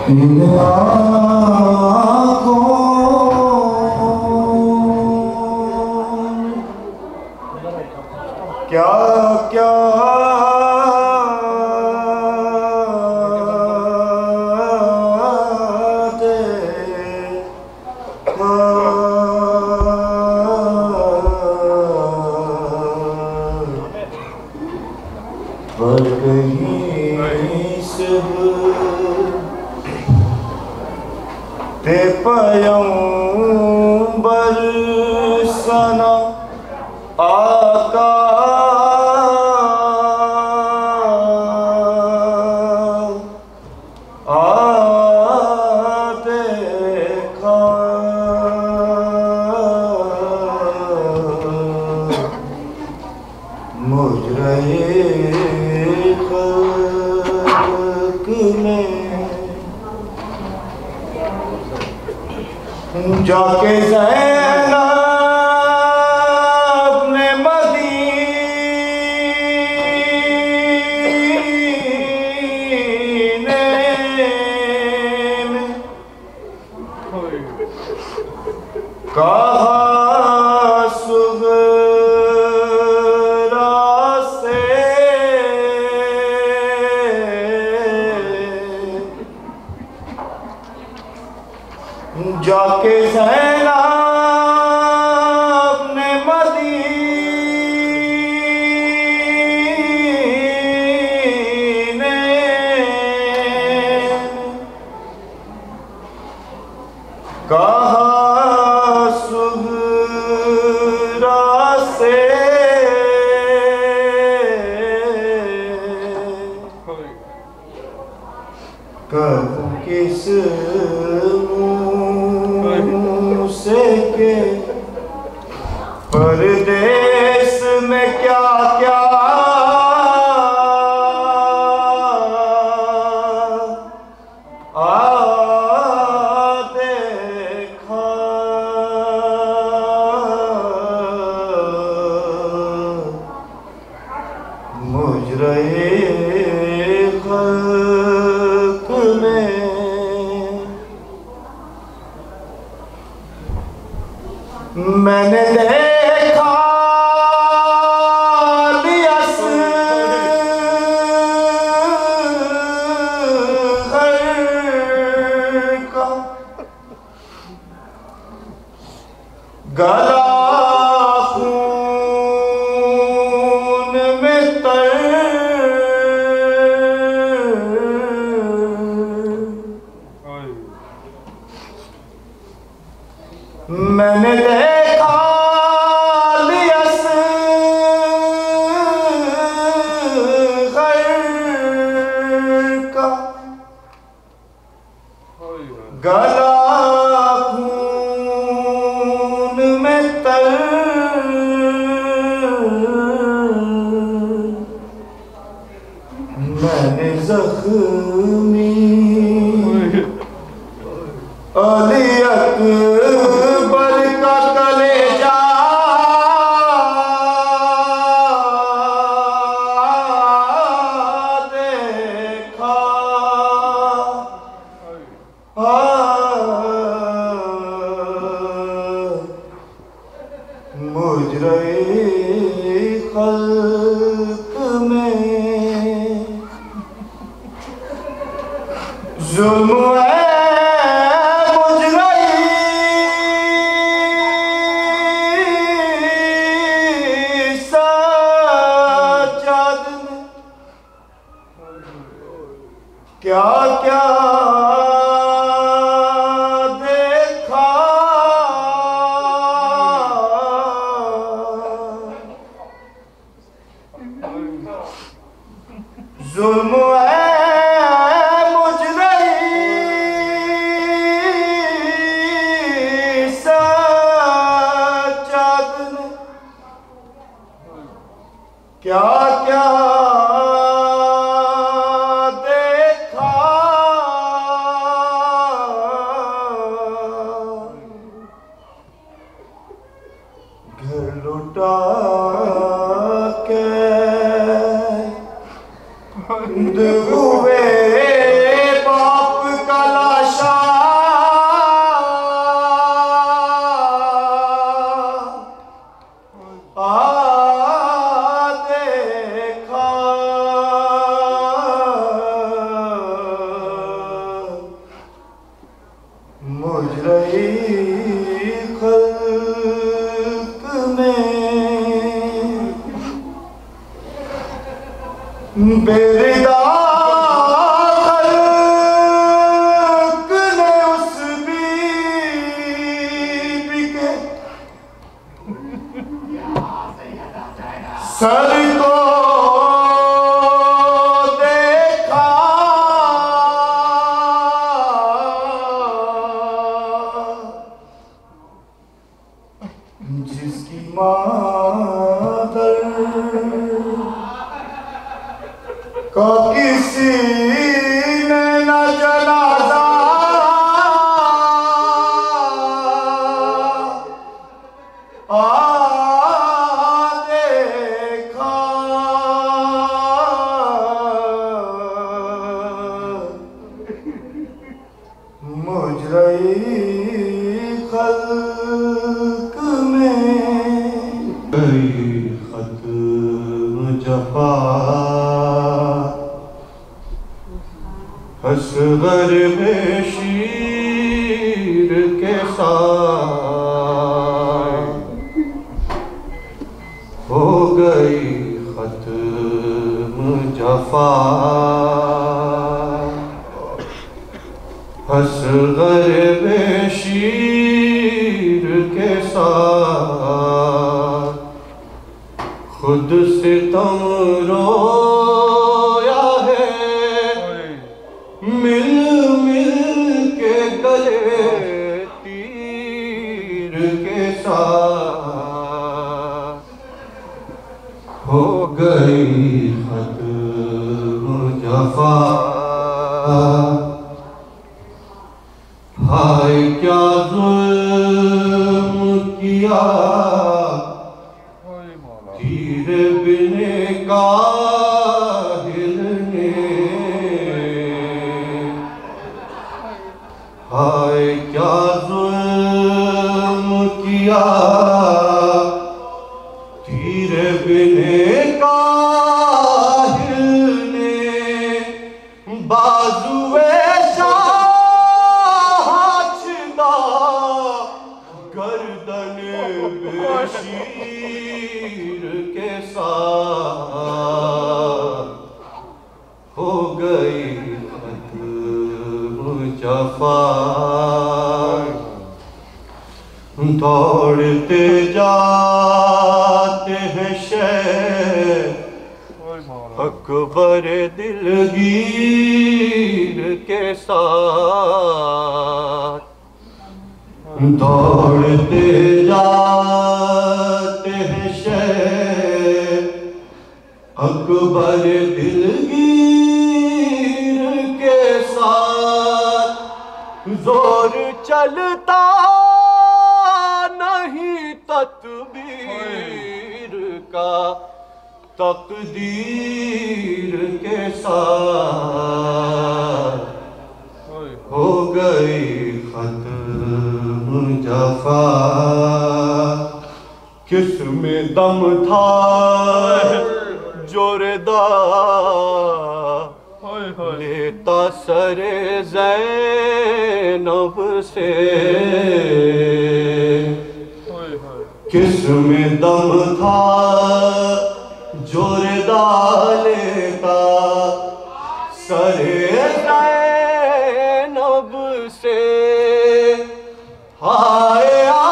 इन आँखों क्या क्या पर कहीं से ते पयंबर सना आका देखा मुजरे खल्क में जाके ज़ैनब ने मदीने में कहा सुगरा से जाके ज़ैनब ने मदीने कहा सुगरा से कब किस से के परदेस में क्या क्या देखा मुजरे खल्क में मैंने देखा असग़र का गला खून में तर मैंने देखा गला खून में तर मैंने ज़ख्मी अली अकबर का कलेजा देखा मुजरे खल्क में जुल्म है मुजरे सज्जाद में क्या क्या जुल्म है मुजरे सज्जाद ने क्या क्या देखा घर लुटा के हुए बाप का बेरिदा खल्क ने उस बीबी के सर को देखा, जिसकी मादर का किसी ने न जनाजा देखा, मुजरई खल्क में गई खत्म जफा, असगर में शीर के साथ हो गई खत्म जफा, असगर में शीर के साथ खुद सितम रोया है, मिल मिल के गले तीर के साथ हो गई खत्म जफा। हाय क्या जुल्म किया तीर बिने काहिल ने, हाय क्या जुल्म किया तीर बिने काहिल ने, बाजुए गर्दन बेशीर के साथ हो गई खत्म जफा। दौड़ते जाते हैं शहर अकबर दिलगीर के साथ, दौड़ते जाते हैं शहर अकबर दिलगीर के साथ, जोर चलता नहीं तकदीर का तकदीर के साथ हो गई खत्म जफा। किसमें दम था जोरदार लेता सरे ज़ैनब से, किसमें दम था जोरदार लेता सरे ज़ैनब से, हाय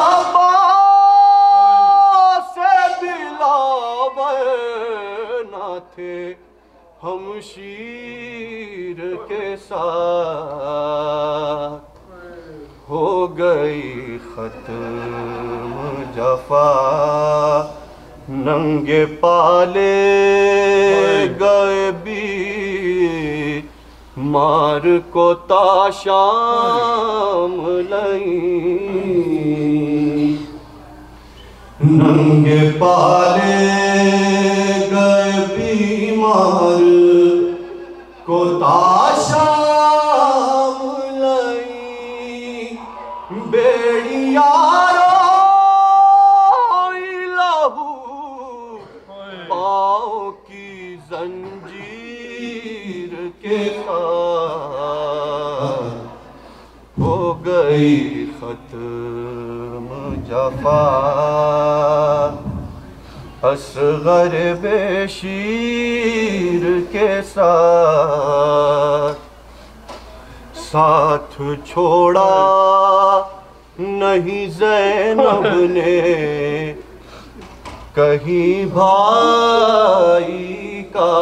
अब्बास दिलावर न थे हम शीर के साथ हो गई खत्म जफा। नंगे पाले गए भी मार को ताशाम लई, नंगे पाले गए बीमार को ताशाम लई, बेड़ियारो लहू पाँव की जंजीर के साथ हो गई खत्म जफा। असगर बेशीर के साथ साथ छोड़ा नहीं ज़ैनब ने कहीं भाई का,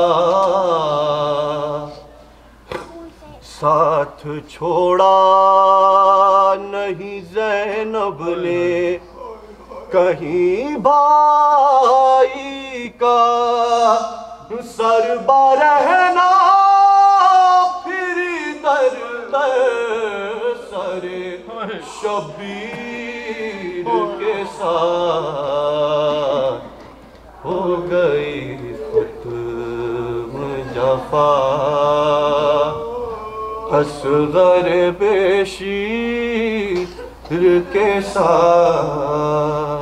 साथ छोड़ा नहीं ज़ैनब ने कहीं भाई का। सर बरहना फिर दर दर सरे शबीर के साथ हो गई खत्म जफा असगर बेशीर के साथ।